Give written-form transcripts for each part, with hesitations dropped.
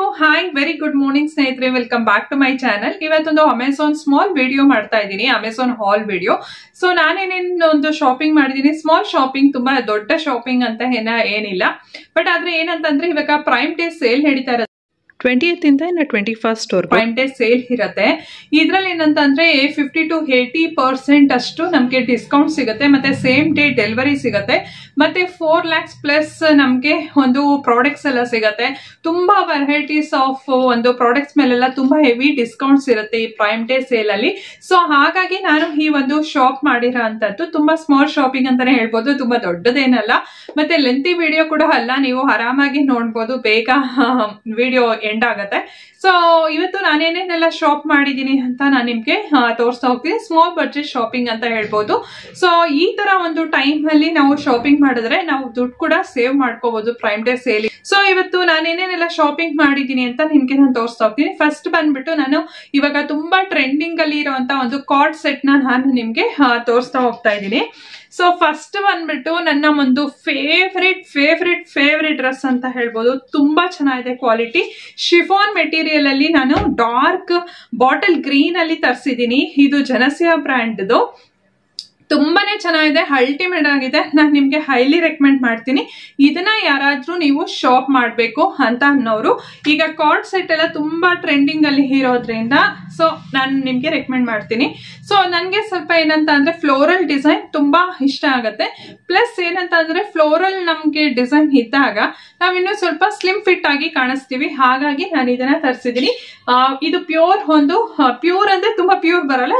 Hi very good morning ಸ್ನೇಹಿತರೆ, welcome back to my channel. ಇವತ್ತೊಂದು Amazon small video ಮಾಡ್ತಾ ಇದ್ದೀನಿ, ಅಮೆಝಾನ್ ಹಾಲ್ ವಿಡಿಯೋ. ಸೊ ನಾನೇನೇನೊಂದು shopping ಮಾಡಿದೀನಿ, ಸ್ಮಾಲ್ ಶಾಪಿಂಗ್, ತುಂಬಾ ದೊಡ್ಡ ಶಾಪಿಂಗ್ ಅಂತ ಏನಿಲ್ಲ. ಬಟ್ ಆದ್ರೆ ಏನಂತಂದ್ರೆ ಇವಾಗ ಪ್ರೈಮ್ ಡೇ ಸೇಲ್ ನಡೀತಾ ಇರೋದು 20th ಇಂದ 21st ಪ್ರೈಮ್ ಡೇ ಸೇಲ್ ಇರುತ್ತೆ. ಇದ್ರಲ್ಲಿ ಏನಂತಂದ್ರೆ 50 to 80% ಅಷ್ಟು ನಮ್ಗೆ ಡಿಸ್ಕೌಂಟ್ ಸಿಗುತ್ತೆ, ಮತ್ತೆ ಸೇಮ್ ಡೇ ಡೆಲಿವರಿ ಸಿಗುತ್ತೆ, ಮತ್ತೆ 4 lakhs ಪ್ಲಸ್ ನಮ್ಗೆ ಒಂದು ಪ್ರಾಡಕ್ಟ್ಸ್ ಎಲ್ಲ ಸಿಗುತ್ತೆ. ತುಂಬಾ ವೆರೈಟೀಸ್ ಆಫ್ ಒಂದು ಪ್ರಾಡಕ್ಟ್ಸ್ ಮೇಲೆಲ್ಲ ತುಂಬಾ ಹೆವಿ ಡಿಸ್ಕೌಂಟ್ಸ್ ಇರುತ್ತೆ ಈ ಪ್ರೈಮ್ ಡೇ ಸೇಲ್ ಅಲ್ಲಿ. ಸೊ ಹಾಗಾಗಿ ನಾನು ಈ ಒಂದು ಶಾಪ್ ಮಾಡಿರೋ ಅಂತದ್ದು ತುಂಬಾ ಸ್ಮಾಲ್ ಶಾಪಿಂಗ್ ಅಂತಾನೆ ಹೇಳ್ಬೋದು, ತುಂಬಾ ದೊಡ್ಡದೇನಲ್ಲ, ಮತ್ತೆ ಲೆಂತಿ ವಿಡಿಯೋ ಕೂಡ ಅಲ್ಲ. ನೀವು ಆರಾಮಾಗಿ ನೋಡ್ಬೋದು, ಬೇಗ ವಿಡಿಯೋ ಎಂಡ್ ಆಗುತ್ತೆ. ಸೊ ಇವತ್ತು ನಾನೇನೇನೆಲ್ಲ ಶಾಪ್ ಮಾಡಿದೀನಿ ಅಂತ ನಾನು ನಿಮ್ಗೆ ತೋರಿಸ್ತಾ ಹೋಗ್ತೀನಿ. ಸ್ಮಾಲ್ ಬಡ್ಜೆಟ್ ಶಾಪಿಂಗ್ ಅಂತ ಹೇಳ್ಬೋದು. ಸೊ ಈ ತರ ಒಂದು ಟೈಮ್ ಅಲ್ಲಿ ನಾವು ಶಾಪಿಂಗ್ ಮಾಡಿದ್ರೆ ನಾವು ದುಡ್ಡು ಕೂಡ ಸೇವ್ ಮಾಡ್ಕೋಬಹುದು ಪ್ರೈಮ್ ಡೇ ಸೇಲ್. ಸೊ ಇವತ್ತು ನಾನೇನೇನೆಲ್ಲ ಶಾಪಿಂಗ್ ಮಾಡಿದೀನಿ ಅಂತ ನಿಮ್ಗೆ ನಾನು ತೋರಿಸ್ತಾ ಹೋಗ್ತೀನಿ. ಫಸ್ಟ್ ಬಂದ್ಬಿಟ್ಟು ನಾನು ಇವಾಗ ತುಂಬಾ ಟ್ರೆಂಡಿಂಗ್ ಅಲ್ಲಿ ಇರುವಂತ ಒಂದು ಕಾರ್ಡ್ ಸೆಟ್ ನಾನು ನಿಮ್ಗೆ ತೋರಿಸ್ತಾ ಹೋಗ್ತಾ ಇದ್ದೀನಿ. ಸೊ ಫಸ್ಟ್ ಬಂದ್ಬಿಟ್ಟು ನನ್ನ ಒಂದು ಫೇವ್ರೆಟ್ ಡ್ರೆಸ್ ಅಂತ ಹೇಳ್ಬೋದು. ತುಂಬಾ ಚೆನ್ನಾಗಿದೆ ಕ್ವಾಲಿಟಿ. ಶಿಫಾನ್ ಮೆಟೀರಿಯಲ್ ಅಲ್ಲಿ ನಾನು ಡಾರ್ಕ್ ಬಾಟಲ್ ಗ್ರೀನ್ ಅಲ್ಲಿ ತರಿಸಿದೀನಿ. ಇದು ಜನಸಿಯಾ ಬ್ರ್ಯಾಂಡ್ದು. ತುಂಬಾನೇ ಚೆನ್ನಾಗಿದೆ, ಅಲ್ಟಿಮೇಟ್ ಆಗಿದೆ. ನಾನು ನಿಮ್ಗೆ ಹೈಲಿ ರೆಕಮೆಂಡ್ ಮಾಡ್ತೀನಿ. ಇದನ್ನ ಯಾರಾದ್ರೂ ನೀವು ಶಾಪ್ ಮಾಡ್ಬೇಕು ಅಂತ ಅನ್ನೋರು, ಈಗ ಕಾರ್ಡ್ ಸೆಟ್ ಎಲ್ಲ ತುಂಬಾ ಟ್ರೆಂಡಿಂಗ್ ಅಲ್ಲಿ ಇರೋದ್ರಿಂದ ಸೊ ನಾನು ನಿಮ್ಗೆ ರೆಕಮೆಂಡ್ ಮಾಡ್ತೀನಿ. ಸೊ ನನ್ಗೆ ಸ್ವಲ್ಪ ಏನಂತ ಅಂದ್ರೆ ಫ್ಲೋರಲ್ ಡಿಸೈನ್ ತುಂಬಾ ಇಷ್ಟ ಆಗುತ್ತೆ. ಪ್ಲಸ್ ಏನಂತ ಅಂದ್ರೆ ಫ್ಲೋರಲ್ ನಮ್ಗೆ ಡಿಸೈನ್ ಇದ್ದಾಗ ನಾವಿನ್ನೂ ಸ್ವಲ್ಪ ಸ್ಲಿಮ್ ಫಿಟ್ ಆಗಿ ಕಾಣಿಸ್ತೀವಿ. ಹಾಗಾಗಿ ನಾನು ಇದನ್ನ ತರಿಸಿದೀನಿ. ಇದು ಪ್ಯೂರ್ ಅಂದ್ರೆ ತುಂಬಾ ಪ್ಯೂರ್ ಬರಲ್ಲ,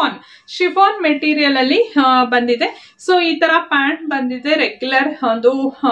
ಶಿಫಾನ್ ಮೆಟೀರಿಯಲ್ ಅಲ್ಲಿ ಬಂದಿದೆ. ಸೊ ಈ ತರ ಪ್ಯಾಂಟ್ ಬಂದಿದೆ ರೆಗ್ಯುಲರ್ ಒಂದು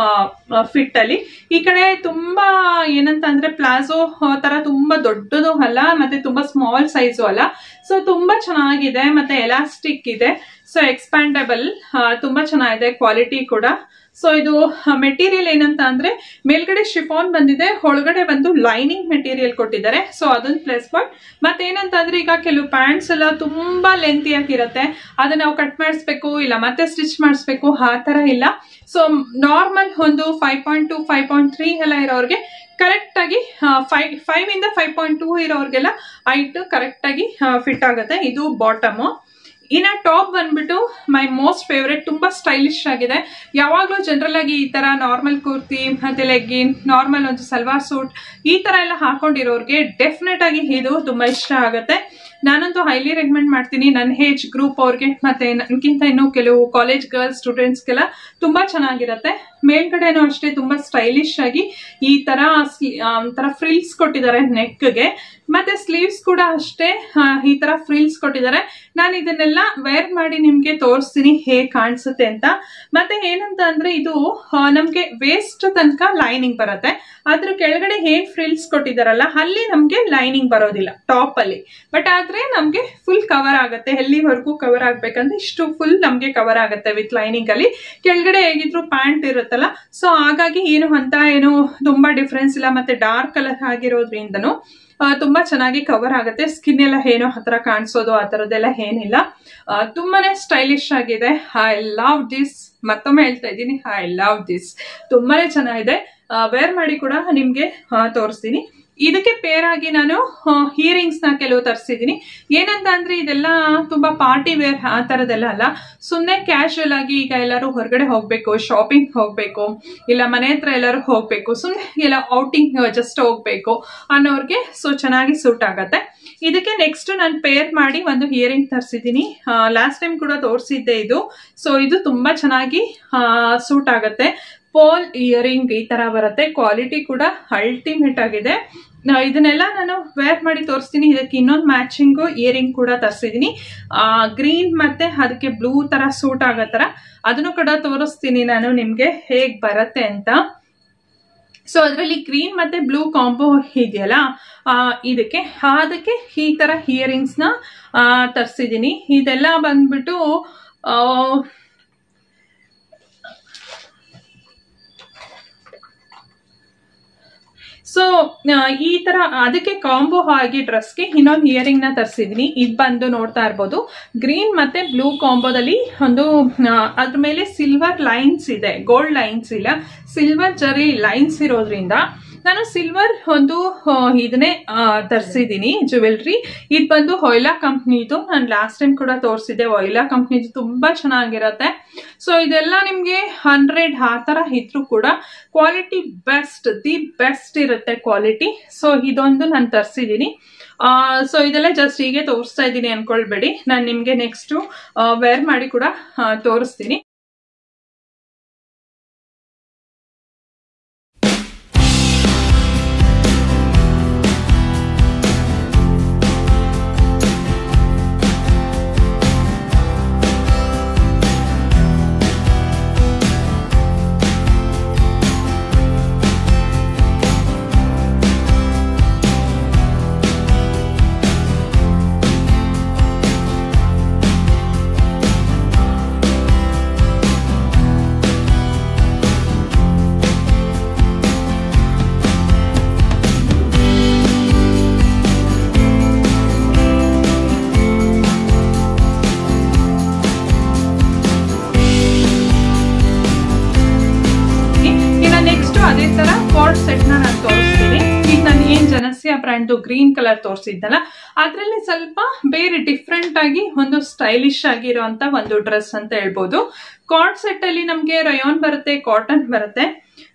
ಫಿಟ್ ಅಲ್ಲಿ. ಈ ಕಡೆ ತುಂಬಾ ಏನಂತ ಅಂದ್ರೆ ಪ್ಲಾಜೋ ತರ ತುಂಬಾ ದೊಡ್ಡದು ಅಲ್ಲ, ಮತ್ತೆ ತುಂಬಾ ಸ್ಮಾಲ್ ಸೈಜು ಅಲ್ಲ. ಸೊ ತುಂಬಾ ಚೆನ್ನಾಗಿದೆ, ಮತ್ತೆ ಎಲಾಸ್ಟಿಕ್ ಇದೆ. ಸೊ ಎಕ್ಸ್ಪ್ಯಾಂಡಬಲ್, ತುಂಬಾ ಚೆನ್ನಾಗಿದೆ ಕ್ವಾಲಿಟಿ ಕೂಡ. ಸೊ ಇದು ಮೆಟೀರಿಯಲ್ ಏನಂತ ಅಂದ್ರೆ ಮೇಲ್ಗಡೆ ಶಿಫಾನ್ ಬಂದಿದೆ, ಒಳಗಡೆ ಬಂದು ಲೈನಿಂಗ್ ಮೆಟೀರಿಯಲ್ ಕೊಟ್ಟಿದ್ದಾರೆ. ಸೊ ಅದೊಂದು ಪ್ಲಸ್ ಪಾಯಿಂಟ್. ಮತ್ತೇನಂತ ಅಂದ್ರೆ ಈಗ ಕೆಲವು ಪ್ಯಾಂಟ್ಸ್ ಎಲ್ಲ ತುಂಬಾ ಲೆಂತಿ ಆಗಿರುತ್ತೆ, ಅದನ್ನ ನಾವು ಕಟ್ ಮಾಡಿಸ್ಬೇಕು, ಇಲ್ಲ ಮತ್ತೆ ಸ್ಟಿಚ್ ಮಾಡಿಸ್ಬೇಕು, ಆ ತರ ಇಲ್ಲ. ಸೊ ನಾರ್ಮಲ್ ಒಂದು 5.2 5.3 ಎಲ್ಲ ಇರೋರಿಗೆ ಕರೆಕ್ಟ್ ಆಗಿ 5 ಇಂದ 5.2 ಇರೋರ್ಗೆಲ್ಲ ಹೈಟ್ ಕರೆಕ್ಟ್ ಆಗಿ ಫಿಟ್ ಆಗುತ್ತೆ. ಇದು ಬಾಟಮ್. ಇನ್ನ ಟಾಪ್ ಬಂದ್ಬಿಟ್ಟು ಮೈ ಮೋಸ್ಟ್ ಫೇವ್ರೆಟ್, ತುಂಬಾ ಸ್ಟೈಲಿಶ್ ಆಗಿದೆ. ಯಾವಾಗ್ಲೂ ಜನರಲ್ ಆಗಿ ಈ ತರ ನಾರ್ಮಲ್ ಕುರ್ತಿ ಮತ್ತೆ ಲೆಗ್ಗಿನ್, ನಾರ್ಮಲ್ ಒಂದು ಸಲ್ವಾರ್ ಸೂಟ್ ಈ ತರ ಎಲ್ಲ ಹಾಕೊಂಡಿರೋರ್ಗೆ ಡೆಫಿನೆಟ್ ಆಗಿ ಇದು ತುಂಬಾ ಇಷ್ಟ ಆಗುತ್ತೆ. ನಾನಂತೂ ಹೈಲಿ ರೆಕಮೆಂಡ್ ಮಾಡ್ತೀನಿ ನನ್ನ ಏಜ್ ಗ್ರೂಪ್ ಅವ್ರಿಗೆ, ಮತ್ತೆ ನನ್ಗಿಂತ ಇನ್ನು ಕೆಲವು ಕಾಲೇಜ್ ಗರ್ಲ್ಸ್ ಸ್ಟೂಡೆಂಟ್ಸ್ಗೆಲ್ಲ ತುಂಬಾ ಚೆನ್ನಾಗಿರುತ್ತೆ. ಮೇಲ್ಗಡೆನೂ ಅಷ್ಟೇ ತುಂಬಾ ಸ್ಟೈಲಿಶ್ ಆಗಿ ಈ ತರ ಒಂಥರ ಫ್ರಿಲ್ಸ್ ಕೊಟ್ಟಿದ್ದಾರೆ ನೆಕ್ಗೆ, ಮತ್ತೆ ಸ್ಲೀವ್ಸ್ ಕೂಡ ಅಷ್ಟೇ ಈ ತರ ಫ್ರಿಲ್ಸ್ ಕೊಟ್ಟಿದ್ದಾರೆ. ನಾನು ಇದನ್ನೆಲ್ಲ ವೇರ್ ಮಾಡಿ ನಿಮ್ಗೆ ತೋರಿಸ್ತೀನಿ ಹೇಗೆ ಕಾಣಿಸುತ್ತೆ ಅಂತ. ಮತ್ತೆ ಏನಂತ ಅಂದ್ರೆ ಇದು ನಮ್ಗೆ ವೇಸ್ಟ್ ತನಕ ಲೈನಿಂಗ್ ಬರುತ್ತೆ, ಅದ್ರ ಕೆಳಗಡೆ ಏನ್ ಫ್ರಿಲ್ಸ್ ಕೊಟ್ಟಿದಾರಲ್ಲ ಅಲ್ಲಿ ನಮ್ಗೆ ಲೈನಿಂಗ್ ಬರೋದಿಲ್ಲ ಟಾಪ್ ಅಲ್ಲಿ. ಬಟ್ ಆದ್ರೆ ನಮ್ಗೆ ಫುಲ್ ಕವರ್ ಆಗುತ್ತೆ, ಎಲ್ಲಿವರೆಗೂ ಕವರ್ ಆಗ್ಬೇಕಂದ್ರೆ ಇಷ್ಟು ಫುಲ್ ನಮ್ಗೆ ಕವರ್ ಆಗುತ್ತೆ ವಿತ್ ಲೈನಿಂಗ್ ಅಲ್ಲಿ. ಕೆಳಗಡೆ ಹೇಗಿದ್ರು ಪ್ಯಾಂಟ್ ಇರುತ್ತಲ್ಲ, ಸೊ ಹಾಗಾಗಿ ಏನು ತುಂಬಾ ಡಿಫ್ರೆನ್ಸ್ ಇಲ್ಲ. ಮತ್ತೆ ಡಾರ್ಕ್ ಕಲರ್ ಆಗಿರೋದ್ರಿಂದನು ತುಂಬಾ ಚೆನ್ನಾಗಿ ಕವರ್ ಆಗುತ್ತೆ. ಸ್ಕಿನ್ ಎಲ್ಲ ಏನೋ ಹತ್ರ ಕಾಣಿಸೋದು ಆ ತರದೆಲ್ಲ ಏನಿಲ್ಲ. ತುಂಬಾನೇ ಸ್ಟೈಲಿಶ್ ಆಗಿದೆ. I love this. ಮತ್ತೊಮ್ಮೆ ಹೇಳ್ತಾ ಇದ್ದೀನಿ, ಐ ಲವ್ ದಿಸ್. ತುಂಬಾನೇ ಚೆನ್ನಾಗಿದೆ. ವೇರ್ ಮಾಡಿ ಕೂಡ ನಿಮ್ಗೆ ತೋರಿಸ್ತೀನಿ. ಇದಕ್ಕೆ ಪೇರ್ ಆಗಿ ನಾನು ಇಯರಿಂಗ್ಸ್ ನ ಕೆಲವು ತರಿಸಿದೀನಿ. ಏನಂತ ಅಂದ್ರೆ ಇದೆಲ್ಲ ತುಂಬಾ ಪಾರ್ಟಿ ವೇರ್ ಆ ತರದೆಲ್ಲ ಅಲ್ಲ, ಸುಮ್ಮನೆ ಕ್ಯಾಶುಯಲ್ ಆಗಿ ಈಗ ಎಲ್ಲರೂ ಹೊರಗಡೆ ಹೋಗ್ಬೇಕು, ಶಾಪಿಂಗ್ ಹೋಗ್ಬೇಕು, ಇಲ್ಲ ಮನೆ ಹತ್ರ ಎಲ್ಲರೂ ಹೋಗ್ಬೇಕು, ಸುಮ್ಮನೆ ಎಲ್ಲ ಔಟಿಂಗ್ ಜಸ್ಟ್ ಹೋಗ್ಬೇಕು ಅನ್ನೋರ್ಗೆ ಸೊ ಚೆನ್ನಾಗಿ ಸೂಟ್ ಆಗತ್ತೆ. ಇದಕ್ಕೆ ನೆಕ್ಸ್ಟ್ ನಾನು ಪೇರ್ ಮಾಡಿ ಒಂದು ಇಯರಿಂಗ್ ತರಿಸಿದೀನಿ. ಲಾಸ್ಟ್ ಟೈಮ್ ಕೂಡ ತೋರಿಸಿದ್ದೆ ಇದು. ಸೊ ಇದು ತುಂಬಾ ಚೆನ್ನಾಗಿ ಸೂಟ್ ಆಗತ್ತೆ. ಪೋಲ್ ಇಯರಿಂಗ್ ಈ ತರ ಬರುತ್ತೆ, ಕ್ವಾಲಿಟಿ ಕೂಡ ಅಲ್ಟಿಮೇಟ್ ಆಗಿದೆ. ಇದನ್ನೆಲ್ಲ ನಾನು ವೇರ್ ಮಾಡಿ ತೋರಿಸ್ತೀನಿ. ಇದಕ್ಕೆ ಇನ್ನೊಂದು ಮ್ಯಾಚಿಂಗ್ ಇಯರಿಂಗ್ ಕೂಡ ತರಿಸಿದೀನಿ, ಗ್ರೀನ್ ಮತ್ತೆ ಅದಕ್ಕೆ ಬ್ಲೂ ತರ ಸೂಟ್ ಆಗೋ ತರ. ಅದನ್ನು ಕೂಡ ತೋರಿಸ್ತೀನಿ ನಾನು ನಿಮ್ಗೆ ಹೇಗ್ ಬರುತ್ತೆ ಅಂತ. ಸೊ ಅದರಲ್ಲಿ ಗ್ರೀನ್ ಮತ್ತೆ ಬ್ಲೂ ಕಾಂಬೋ ಇದೆಯಲ್ಲ, ಅದಕ್ಕೆ ಈ ತರ ಇಯರಿಂಗ್ಸ್ ನ ತರಿಸಿದೀನಿ. ಇದೆಲ್ಲ ಬಂದ್ಬಿಟ್ಟು ಸೊ ಈ ತರ ಅದಕ್ಕೆ ಕಾಂಬೋ ಆಗಿ ಡ್ರೆಸ್ಗೆ ಇನ್ನೊಂದು ಇಯರಿಂಗ್ ನ ತರಿಸಿದೀನಿ. ಇದು ಬಂದು ನೋಡ್ತಾ ಇರ್ಬೋದು, ಗ್ರೀನ್ ಮತ್ತೆ ಬ್ಲೂ ಕಾಂಬೋದಲ್ಲಿ ಒಂದು ಅದ್ರ ಮೇಲೆ ಸಿಲ್ವರ್ ಲೈನ್ಸ್ ಇದೆ, ಗೋಲ್ಡ್ ಲೈನ್ಸ್ ಇಲ್ಲ, ಸಿಲ್ವರ್ ಜರಿ ಲೈನ್ಸ್ ಇರೋದ್ರಿಂದ ನಾನು ಸಿಲ್ವರ್ ಒಂದು ಇದನ್ನೇ ತರಿಸಿದ್ದೀನಿ ಜ್ಯುವೆಲ್ರಿ. ಇದು ಬಂದು ವೊಯ್ಲಾ ಕಂಪ್ನಿದು. ನಾನು ಲಾಸ್ಟ್ ಟೈಮ್ ಕೂಡ ತೋರಿಸಿದ್ದೆ. ವೊಯ್ಲಾ ಕಂಪ್ನಿದು ತುಂಬಾ ಚೆನ್ನಾಗಿರುತ್ತೆ. ಸೊ ಇದೆಲ್ಲ ನಿಮ್ಗೆ 100 ಆ ತರ ಇದ್ರು ಕೂಡ ಕ್ವಾಲಿಟಿ ದಿ ಬೆಸ್ಟ್ ಇರುತ್ತೆ ಕ್ವಾಲಿಟಿ. ಸೊ ಇದೊಂದು ನಾನು ತರಿಸಿದ್ದೀನಿ. ಸೊ ಇದೆಲ್ಲ ಜಸ್ಟ್ ಹೀಗೆ ತೋರಿಸ್ತಾ ಇದ್ದೀನಿ ಅನ್ಕೊಳ್ಬೇಡಿ. ನಾನು ನಿಮ್ಗೆ ನೆಕ್ಸ್ಟ್ ವೇರ್ ಮಾಡಿ ಕೂಡ ತೋರಿಸ್ತೀನಿ. ಅದೇ ತರ ಕಾರ್ಡ್ ಸೆಟ್ ನಾನು ತೋರಿಸ್ತೀನಿ. ಈಗ ನಾನು ಏನ್ ಜನಸ್ಯ ಬ್ರ್ಯಾಂಡ್ ಗ್ರೀನ್ ಕಲರ್ ತೋರಿಸಿದ್ನಲ್ಲ ಅದ್ರಲ್ಲಿ ಸ್ವಲ್ಪ ಬೇರೆ ಡಿಫ್ರೆಂಟ್ ಆಗಿ ಒಂದು ಸ್ಟೈಲಿಶ್ ಆಗಿರುವಂತ ಒಂದು ಡ್ರೆಸ್ ಅಂತ ಹೇಳ್ಬೋದು. ಕಾರ್ಡ್ ಸೆಟ್ ಅಲ್ಲಿ ನಮ್ಗೆ ರಯಾನ್ ಬರುತ್ತೆ, ಕಾಟನ್ ಬರುತ್ತೆ.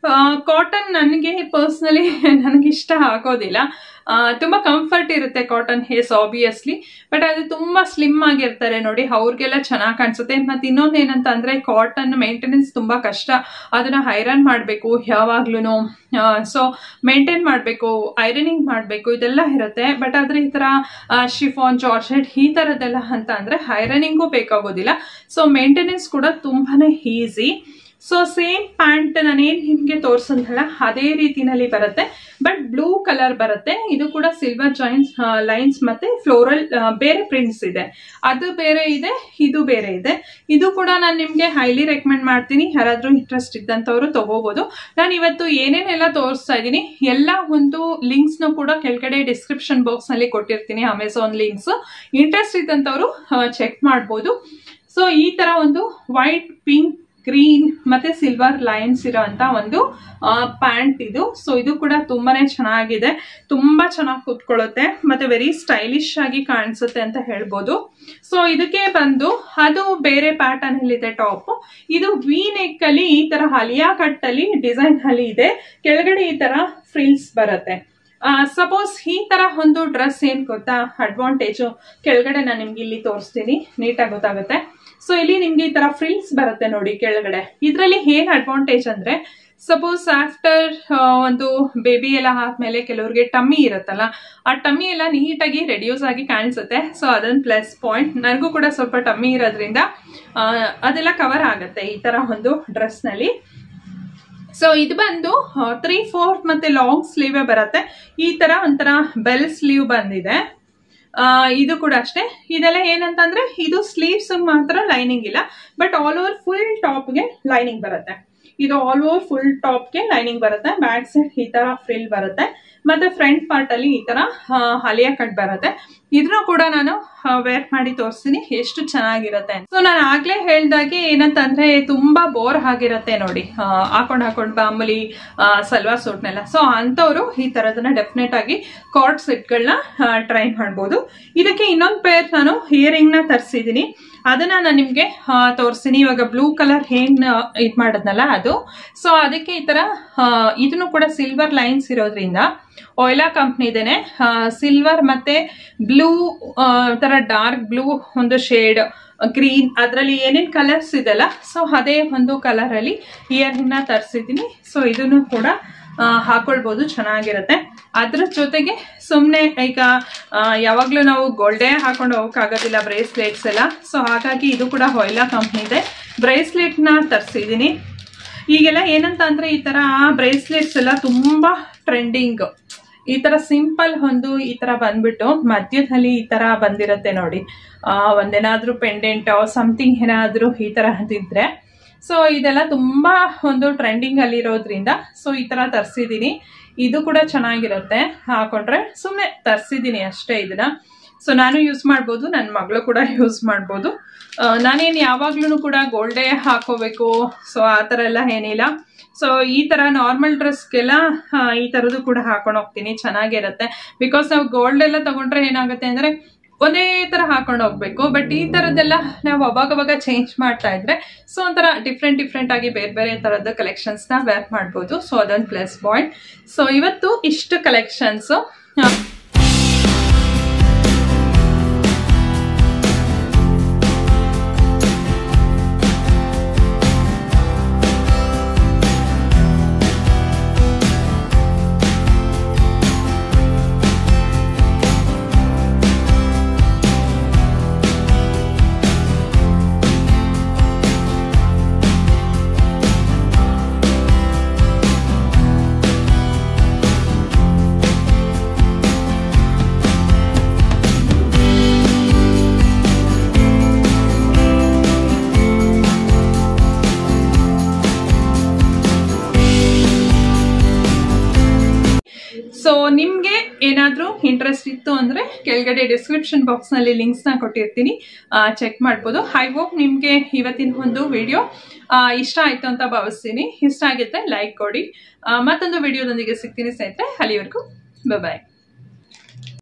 ಕಾಟನ್ ನನಗೆ ಪರ್ಸನಲಿ ನನಗೆ ಇಷ್ಟ ಆಗೋದಿಲ್ಲ. ತುಂಬಾ ಕಂಫರ್ಟ್ ಇರುತ್ತೆ ಕಾಟನ್ ಹೇಸ್ ಆಬ್ವಿಯಸ್ಲಿ, ಬಟ್ ಅದು ತುಂಬಾ ಸ್ಲಿಮ್ ಆಗಿರ್ತಾರೆ ನೋಡಿ, ಅವ್ರಿಗೆಲ್ಲ ಚೆನ್ನಾಗಿ ಕಾಣಿಸುತ್ತೆ. ಮತ್ತೆ ಇನ್ನೊಂದು ಏನಂತ ಅಂದ್ರೆ ಕಾಟನ್ ಮೇಂಟೆನೆನ್ಸ್ ತುಂಬಾ ಕಷ್ಟ. ಅದನ್ನ ಐರನ್ ಮಾಡಬೇಕು ಯಾವಾಗ್ಲೂ. ಸೊ ಮೇಂಟೈನ್ ಮಾಡಬೇಕು, ಐರನಿಂಗ್ ಮಾಡಬೇಕು, ಇದೆಲ್ಲ ಇರುತ್ತೆ. ಬಟ್ ಆದ್ರೆ ಈ ತರ ಶಿಫಾನ್, ಜಾರ್ಜೆಟ್ ಈ ತರದೆಲ್ಲ ಅಂತ ಅಂದ್ರೆ ಐರನಿಂಗು ಬೇಕಾಗೋದಿಲ್ಲ. ಸೊ ಮೇಂಟೆನೆನ್ಸ್ ಕೂಡ ತುಂಬಾನೇ ಈಸಿ. ಸೊ ಸೇಮ್ ಪ್ಯಾಂಟ್ ನಾನೇನ್ ನಿಮ್ಗೆ ತೋರ್ಸಂತಲ್ಲ ಅದೇ ರೀತಿನಲ್ಲಿ ಬರುತ್ತೆ, ಬಟ್ ಬ್ಲೂ ಕಲರ್ ಬರುತ್ತೆ. ಇದು ಕೂಡ ಸಿಲ್ವರ್ ಜಾಯಿಂಟ್ಸ್ ಲೈನ್ಸ್ ಮತ್ತೆ ಫ್ಲೋರಲ್ ಬೇರೆ ಪ್ರಿಂಟ್ಸ್ ಇದೆ. ಅದು ಬೇರೆ ಇದೆ, ಇದು ಬೇರೆ ಇದೆ. ಇದು ಕೂಡ ನಾನು ನಿಮ್ಗೆ ಹೈಲಿ ರೆಕಮೆಂಡ್ ಮಾಡ್ತೀನಿ. ಯಾರಾದ್ರೂ ಇಂಟ್ರೆಸ್ಟ್ ಇದ್ದಂಥವ್ರು ತಗೋಬಹುದು. ನಾನು ಇವತ್ತು ಏನೇನೆಲ್ಲ ತೋರಿಸ್ತಾ ಇದ್ದೀನಿ ಎಲ್ಲ ಒಂದು ಲಿಂಕ್ಸ್ ನ ಕೂಡ ಕೆಳಗಡೆ ಡಿಸ್ಕ್ರಿಪ್ಷನ್ ಬಾಕ್ಸ್ ನಲ್ಲಿ ಕೊಟ್ಟಿರ್ತೀನಿ, ಅಮೆಝಾನ್ ಲಿಂಕ್ಸ್. ಇಂಟ್ರೆಸ್ಟ್ ಇದ್ದಂಥವ್ರು ಚೆಕ್ ಮಾಡ್ಬೋದು. ಸೊ ಈ ತರ ಒಂದು ವೈಟ್, ಪಿಂಕ್, ಗ್ರೀನ್ ಮತ್ತೆ ಸಿಲ್ವರ್ ಲೈನ್ಸ್ ಇರೋಂತ ಒಂದು ಪ್ಯಾಂಟ್ ಇದು. ಸೊ ಇದು ಕೂಡ ತುಂಬಾನೇ ಚೆನ್ನಾಗಿದೆ, ತುಂಬಾ ಚೆನ್ನಾಗಿ ಕೂತ್ಕೊಳ್ಳುತ್ತೆ ಮತ್ತೆ ವೆರಿ ಸ್ಟೈಲಿಶ್ ಆಗಿ ಕಾಣಿಸುತ್ತೆ ಅಂತ ಹೇಳ್ಬೋದು. ಸೊ ಇದಕ್ಕೆ ಬಂದು ಅದು ಬೇರೆ ಪ್ಯಾಟರ್ನ್ ಅಲ್ಲಿ ಇದೆ ಟಾಪ್. ಇದು ವಿ ನೆಕ್ ಅಲ್ಲಿ ಈ ತರ ಹಲಿಯಾ ಕಟ್ ಅಲ್ಲಿ ಡಿಸೈನ್ ಅಲ್ಲಿ ಇದೆ. ಕೆಳಗಡೆ ಈ ತರ ಫ್ರಿಲ್ಸ್ ಬರುತ್ತೆ. ಸಪೋಸ್ ಈ ತರ ಒಂದು ಡ್ರೆಸ್ ಏನ್ ಗೊತ್ತಾ ಅಡ್ವಾಂಟೇಜ್, ಕೆಳಗಡೆ ನಾನು ನಿಮ್ಗೆ ಇಲ್ಲಿ ತೋರಿಸ್ತೀನಿ, ನೀಟಾಗಿ ಗೊತ್ತಾಗುತ್ತೆ. ಸೊ ಇಲ್ಲಿ ನಿಮ್ಗೆ ಈ ತರ ಫ್ರಿಲ್ಸ್ ಬರುತ್ತೆ ನೋಡಿ ಕೆಳಗಡೆ. ಇದ್ರಲ್ಲಿ ಏನ್ ಅಡ್ವಾಂಟೇಜ್ ಅಂದ್ರೆ ಸಪೋಸ್ ಆಫ್ಟರ್ ಒಂದು ಬೇಬಿ ಎಲ್ಲ ಆದ್ಮೇಲೆ ಕೆಲವ್ರಿಗೆ ಟಮ್ಮಿ ಇರುತ್ತಲ್ಲ, ಆ ಟಮ್ಮಿ ಎಲ್ಲ ನೀಟಾಗಿ ರೆಡ್ಯೂಸ್ ಆಗಿ ಕಾಣಿಸುತ್ತೆ. ಸೊ ಅದೊಂದು ಪ್ಲಸ್ ಪಾಯಿಂಟ್. ನನಗೂ ಕೂಡ ಸ್ವಲ್ಪ ಟಮ್ಮಿ ಇರೋದ್ರಿಂದ ಅದೆಲ್ಲ ಕವರ್ ಆಗುತ್ತೆ ಈ ತರ ಒಂದು ಡ್ರೆಸ್ ನಲ್ಲಿ. ಸೊ ಇದು ಬಂದು 3/4 ಮತ್ತೆ ಲಾಂಗ್ ಸ್ಲೀವ್ ಬರುತ್ತೆ. ಈ ತರ ಒಂಥರ ಬೆಲ್ ಸ್ಲೀವ್ ಬಂದಿದೆ. ಇದು ಕೂಡ ಅಷ್ಟೇ. ಇದೆಲ್ಲ ಏನಂತಂದ್ರೆ ಇದು ಸ್ಲೀವ್ಸ್ ಮಾತ್ರ ಲೈನಿಂಗ್ ಇಲ್ಲ, ಬಟ್ ಆಲ್ ಓವರ್ ಫುಲ್ ಟಾಪ್ಗೆ ಲೈನಿಂಗ್ ಬರುತ್ತೆ. ಇದು ಆಲ್ ಓವರ್ ಫುಲ್ ಟಾಪ್ಗೆ ಲೈನಿಂಗ್ ಬರುತ್ತೆ. ಬ್ಯಾಕ್ ಸೈಡ್ ಈ ತರ ಫ್ರಿಲ್ ಬರುತ್ತೆ, ಮತ್ತೆ ಫ್ರಂಟ್ ಪಾರ್ಟ್ ಅಲ್ಲಿ ಈ ತರ ಹಲಿಯಾ ಕಟ್ ಬರುತ್ತೆ. ಇದನ್ನು ಕೂಡ ನಾನು ವೇರ್ ಮಾಡಿ ತೋರಿಸ್ತೀನಿ ಎಷ್ಟು ಚೆನ್ನಾಗಿರುತ್ತೆ. ಸೊ ನಾನು ಆಗ್ಲೇ ಹೇಳ್ದಾಗೆ ಏನಂತಂದ್ರೆ ತುಂಬಾ ಬೋರ್ ಆಗಿರುತ್ತೆ ನೋಡಿ ಹಾಕೊಂಡ್ ಮಾಮೂಲಿ ಸಲ್ವಾರ್ ಸೂಟ್ನೆಲ್ಲ. ಸೊ ಅಂತವ್ರು ಈ ತರದನ್ನ ಡೆಫಿನೆಟ್ ಆಗಿ ಕಾರ್ಡ್ ಸೆಟ್ಗಳನ್ನ ಟ್ರೈ ಮಾಡ್ಬೋದು. ಇದಕ್ಕೆ ಇನ್ನೊಂದು ಪೇರ್ ನಾನು ಇಯರಿಂಗ್ ನ ತರಿಸಿದೀನಿ, ಅದನ್ನ ನಾನು ನಿಮ್ಗೆ ತೋರಿಸ್ತೀನಿ. ಇವಾಗ ಬ್ಲೂ ಕಲರ್ ಏನ್ ಇದ್ ಮಾಡದ್ನಲ್ಲ ಅದು. ಸೊ ಅದಕ್ಕೆ ಈ ತರ ಇದನ್ನು ಕೂಡ ಸಿಲ್ವರ್ ಲೈನ್ಸ್ ಇರೋದ್ರಿಂದ ವೊಯ್ಲಾ ಕಂಪ್ನಿದೇನೆ ಸಿಲ್ವರ್ ಮತ್ತೆ ಬ್ಲೂ ತರ ಡಾರ್ಕ್ ಬ್ಲೂ ಒಂದು ಶೇಡ್, ಗ್ರೀನ್, ಅದ್ರಲ್ಲಿ ಏನೇನ್ ಕಲರ್ಸ್ ಇದೆಲ್ಲ ಸೊ ಅದೇ ಒಂದು ಕಲರ್ ಅಲ್ಲಿ ಇಯರಿಂಗ್ ನ ತರಿಸಿದೀನಿ. ಸೊ ಇದನ್ನು ಕೂಡ ಹಾಕೊಳ್ಬಹುದು, ಚೆನ್ನಾಗಿರುತ್ತೆ. ಅದ್ರ ಜೊತೆಗೆ ಸುಮ್ನೆ ಈಗ ಯಾವಾಗ್ಲೂ ನಾವು ಗೋಲ್ಡೇ ಹಾಕೊಂಡು ಹೋಗಕ್ಕಾಗೋದಿಲ್ಲ, ಬ್ರೇಸ್ಲೆಟ್ಸ್ ಎಲ್ಲ. ಸೊ ಹಾಗಾಗಿ ಇದು ಕೂಡ ವೊಯ್ಲಾ ಕಂಪ್ನಿ ಇದೆ. ಬ್ರೇಸ್ಲೆಟ್ ನ ತರಿಸಿದೀನಿ. ಈಗೆಲ್ಲ ಏನಂತ ಅಂದ್ರೆ ಈ ತರ ಬ್ರೇಸ್ಲೆಟ್ಸ್ ಎಲ್ಲ ತುಂಬಾ ಟ್ರೆಂಡಿಂಗ್. ಈ ತರ ಸಿಂಪಲ್ ಒಂದು ಈ ತರ ಬಂದ್ಬಿಟ್ಟು ಮಧ್ಯದಲ್ಲಿ ಈ ತರ ಬಂದಿರತ್ತೆ ನೋಡಿ, ಒಂದೇನಾದ್ರೂ ಪೆಂಡೆಂಟ್ ಸಮಥಿಂಗ್ ಏನಾದ್ರೂ ಈ ತರ ಅಂತಿದ್ರೆ. ಸೊ ಇದೆಲ್ಲ ತುಂಬಾ ಒಂದು ಟ್ರೆಂಡಿಂಗ್ ಅಲ್ಲಿ ಇರೋದ್ರಿಂದ ಸೊ ಈ ತರ ತರಿಸಿದೀನಿ. ಇದು ಕೂಡ ಚೆನ್ನಾಗಿರುತ್ತೆ ಹಾಕೊಂಡ್ರೆ. ಸುಮ್ನೆ ತರಿಸಿದೀನಿ ಅಷ್ಟೇ ಇದನ್ನ. ಸೊ ನಾನು ಯೂಸ್ ಮಾಡ್ಬೋದು, ನನ್ನ ಮಗಳು ಕೂಡ ಯೂಸ್ ಮಾಡ್ಬೋದು. ನಾನೇನು ಯಾವಾಗ್ಲೂ ಕೂಡ ಗೋಲ್ಡೇ ಹಾಕೋಬೇಕು ಸೊ ಆ ತರ ಎಲ್ಲ ಏನಿಲ್ಲ. ಸೊ ಈ ತರ ನಾರ್ಮಲ್ ಡ್ರೆಸ್ಗೆಲ್ಲ ಈ ತರದ್ದು ಕೂಡ ಹಾಕೊಂಡು ಹೋಗ್ತೀನಿ, ಚೆನ್ನಾಗಿರುತ್ತೆ. ಬಿಕಾಸ್ ನಾವು ಗೋಲ್ಡ್ ಎಲ್ಲ ತಗೊಂಡ್ರೆ ಏನಾಗುತ್ತೆ ಅಂದ್ರೆ ಒಂದೇ ತರ ಹಾಕೊಂಡು ಹೋಗ್ಬೇಕು. ಬಟ್ ಈ ತರದ್ದೆಲ್ಲ ನಾವು ಅವಾಗವಾಗ ಚೇಂಜ್ ಮಾಡ್ತಾ ಇದ್ರೆ ಸೊ ಒಂಥರ ಡಿಫ್ರೆಂಟ್ ಆಗಿ ಬೇರೆ ಬೇರೆ ತರದ ಕಲೆಕ್ಷನ್ಸ್ ನ ವೇರ್ ಮಾಡ್ಬೋದು. ಸೊ ಅದೊಂದು ಪ್ಲಸ್ ಪಾಯಿಂಟ್. ಸೊ ಇವತ್ತು ಇಷ್ಟು ಕಲೆಕ್ಷನ್ಸ್. ಸೊ ನಿಮ್ಗೆ ಏನಾದ್ರೂ ಇಂಟ್ರೆಸ್ಟ್ ಇತ್ತು ಅಂದ್ರೆ ಕೆಳಗಡೆ ಡಿಸ್ಕ್ರಿಪ್ಷನ್ ಬಾಕ್ಸ್ ನಲ್ಲಿ ಲಿಂಕ್ಸ್ ನ ಕೊಟ್ಟಿರ್ತೀನಿ, ಚೆಕ್ ಮಾಡ್ಬೋದು. ಐ ಹೋಪ್ ನಿಮ್ಗೆ ಇವತ್ತಿನ ಒಂದು ವಿಡಿಯೋ ಇಷ್ಟ ಆಯ್ತು ಅಂತ ಭಾವಿಸ್ತೀನಿ. ಇಷ್ಟ ಆಗಿದ್ರೆ ಲೈಕ್ ಕೊಡಿ. ಮತ್ತೊಂದು ವಿಡಿಯೋದೊಂದಿಗೆ ಸಿಗ್ತೀನಿ ಸ್ನೇಹಿತರೆ. ಅಲ್ಲಿವರೆಗೂ ಬಾಯ್.